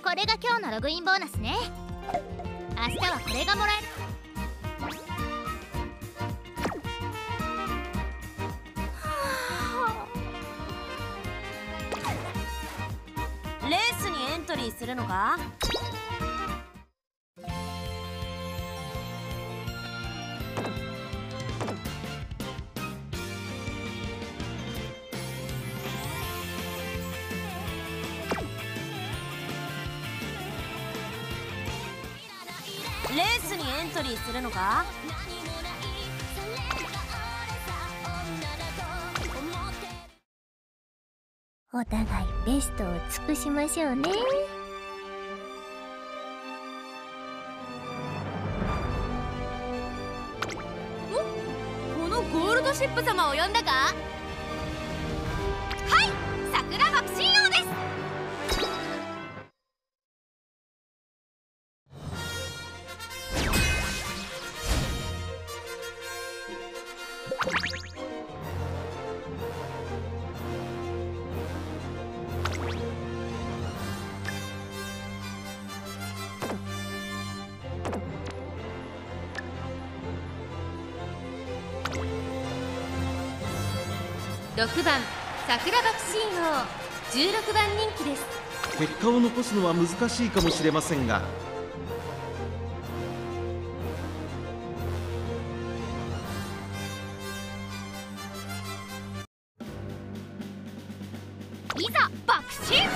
これが今日のログインボーナスね。明日はこれがもらえる。 レースにエントリーするのか？レースにエントリーするのか？ お互いベストを尽くしましょうね。 お、このゴールドシップ様を呼んだか？はい、桜爆心王です。 6番桜爆心王、16番人気です。 結果を残すのは難しいかもしれませんが、 いざ爆心。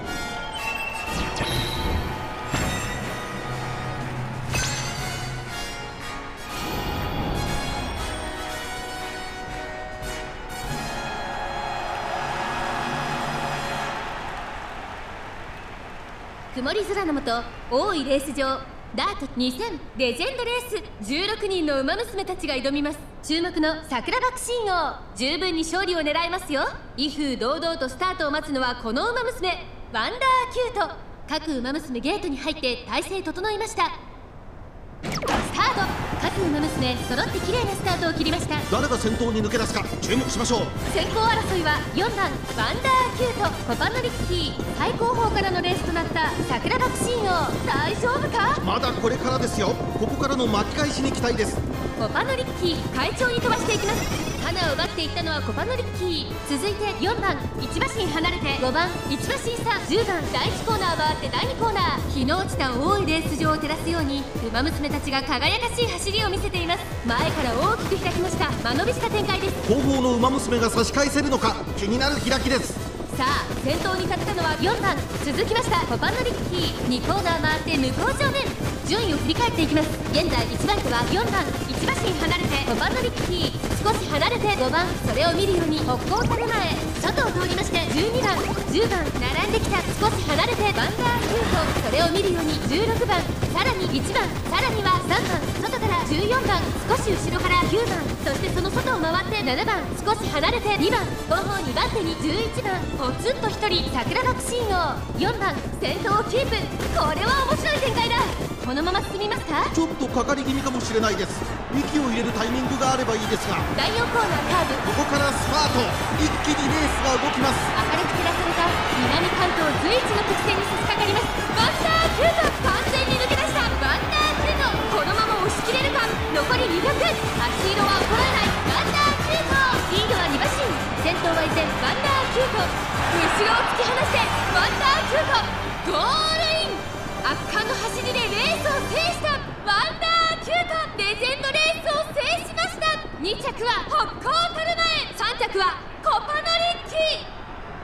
曇り空の下、大井レース場ダート2000レジェンドレース、16人の馬娘たちが挑みます。注目の桜爆心王、十分に勝利を狙えますよ。威風堂々とスタートを待つのはこの馬娘ワンダーキュート。各馬娘ゲートに入って体勢整いました。スタート。各馬娘揃って綺麗なスタートを切りました。 誰が先頭に抜け出すか注目しましょう。 先行争いは4番ワンダーキュートコパノリッキー。最高峰からのレースとなった桜爆心王、大丈夫か？ まだこれからですよ。ここからの巻き返しに期待です。 コパノリッキー快調に飛ばしていきます。花を奪っていったのはコパノリッキー。続いて4番1馬身離れて5番1馬身差、10番第1コーナー回って第2コーナー。日の落ちた多いレース場を照らすように馬娘たちが輝かしい走りを見せています。前から大きく開きました。間延びした展開です。 後方の馬娘が差し返せるのか気になる開きです。 さあ先頭に立ったのは4番続きましたコパノリッキー。2コーナー回って向こう正面、順位を振り返っていきます。現在1番手は4番1馬身離れてコパノリッキー、少し離れて5番、それを見るように北高樽前外を通りまして12番10番並んできた。少し離れてワンダーキュート、それを見るように16番、さらに1番、さらには3番、外から14番、少し後ろから9番、そしてその外を回って7番、少し離れて2番、後方2番手に11番、ポツンと1人桜爆心王。4番先頭をキープ。これは面白い展開だ。このまま進みますか？ ちょっとかかり気味かもしれないです。息を入れるタイミングがあればいいですが、 第4コーナーカーブ、 ここからスパート。一気にレースが動きます。 明るく照らされた南関東随一の曲線に差し掛かります。ワンダーキュート、完全に抜け出したワンダーキュート。このまま押し切れるか？残り200、足色は衰えないワンダーキュート。リードは2馬身、先頭は依然ワンダーキュート。後ろを突き放してワンダーキュートゴールイン。圧巻の走りでレースを制したワンダーキュート、レジェンドレースを制しました。2着は北高樽前、3着はコパノリッキー。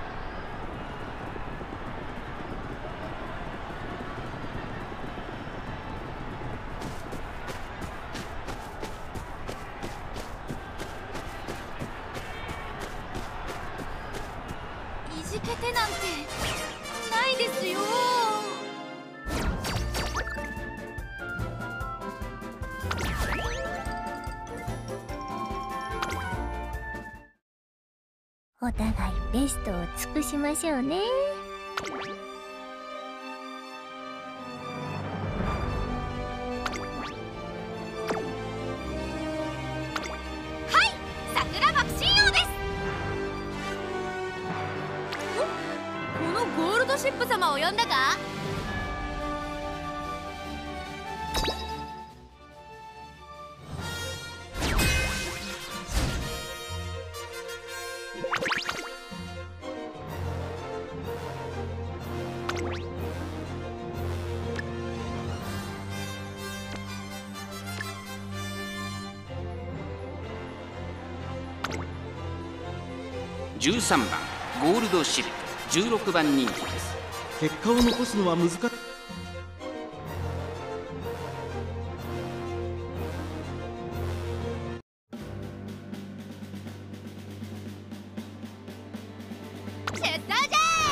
いじけてなんてないですよ。 お互いベストを尽くしましょうね。 桜爆心王です。このゴールドシップ様を呼んだか？ 13番ゴールドシルク、16番人気です。 結果を残すのは難しい。 出走じゃ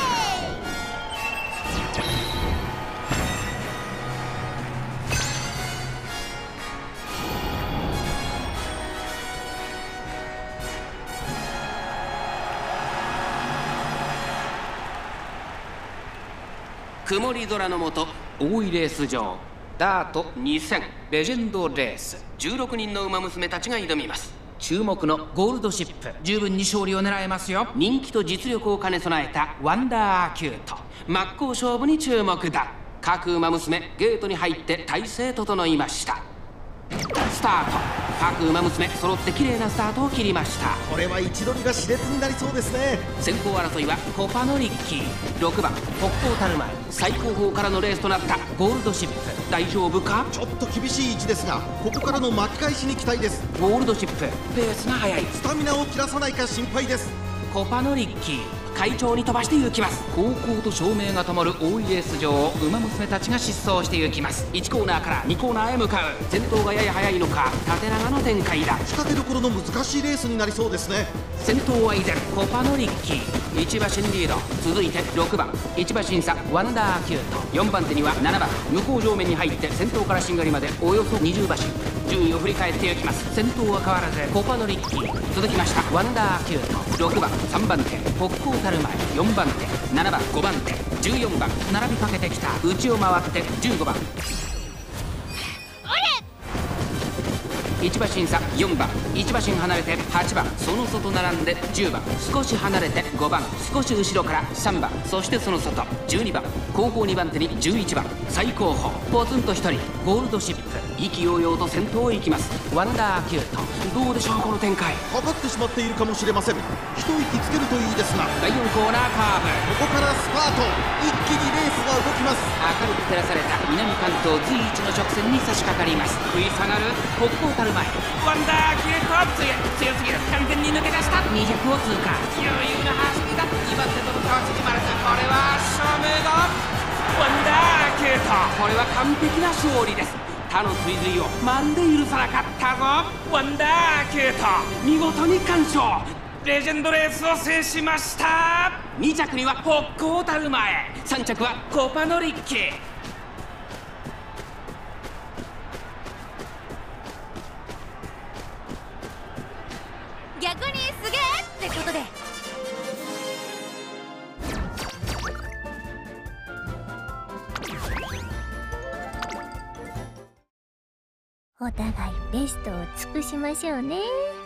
曇り空の下、大井レース場ダート2000レジェンドレース、16人の馬娘たちが挑みます。注目のゴールドシップ、十分に勝利を狙えますよ。人気と実力を兼ね備えたワンダーアキュート、真っ向勝負に注目だ。各馬娘ゲートに入って体勢整いました。スタート。各馬娘揃って綺麗なスタートを切りました。 これは位置取りが熾烈になりそうですね。 先行争いはコパノリッキー、6番北方タルマイ、最高峰からのレースとなったゴールドシップ、大丈夫か。 ちょっと厳しい位置ですが、ここからの巻き返しに期待です。 ゴールドシップペースが速い。 スタミナを切らさないか心配です。 コパノリッキー快調に飛ばして行きます。高校と照明が灯る大井レース場を馬娘たちが疾走して行きます。1コーナーから2コーナーへ向かう。先頭がやや速いのか縦長の展開だ。 仕掛けどころの難しいレースになりそうですね。 先頭は依然コパノリッキー、1馬身リード。続いて6番1馬身差ワンダーアキュート、4番手には7番向こう上面に入って先頭からしんがりまでおよそ20馬身。順位を振り返っていきます。先頭は変わらずコパノリッキー、続きましたワンダーアキュート、6番3番手北高タルマイ、4番手7番5番手14番並びかけてきた。内を回って15番1馬身差4番、1馬身離れて8番、その外並んで10番、少し離れて5番、少し後ろから3番、そしてその外12番、後方2番手に11番、最後方ポツンと1人ゴールドシップ、意気揚々と先頭へ行きます。ワンダーアキュート、どうでしょうこの展開。 かかってしまっているかもしれません。一息つけるといいですが、 第4コーナーカーブ、 ここからスパート。一気にレースが動きます。 明るく照らされた南関東随一の直線に差し掛かります。食い下がる北高タルマイ、ワンダーアキュート強すぎる。完全に抜け出した。200を通過。余裕な走りだ。2番手との差は縮まらず、これは正面のワンダーアキュート、これは完璧な勝利です。他の追随をまるで許さなかったぞ。ワンダーアキュート見事に完勝、レジェンドレースを制しました。2着には北高タルマエ、3着はコパノリッキー。 逆にすげえってことで。 お互いベストを尽くしましょうね。